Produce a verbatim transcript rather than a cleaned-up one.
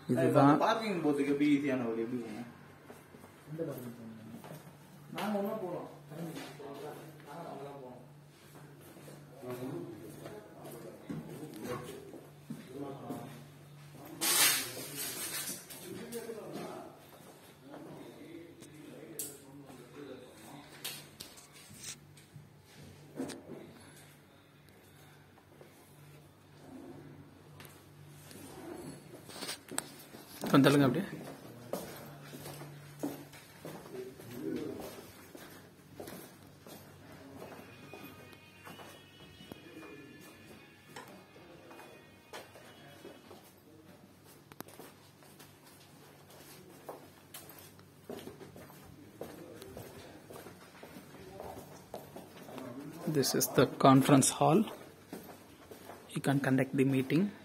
இதுதான் பார்க்கிங் போறதுக்கு எப்படி ஈஸியான வழி எப்படி போங்க? இந்த பார்க்கிங் நாங்க ஒண்ணா போறோம். வந்துடுங்க அப்படியே. This is the conference hall. You can conduct the meeting.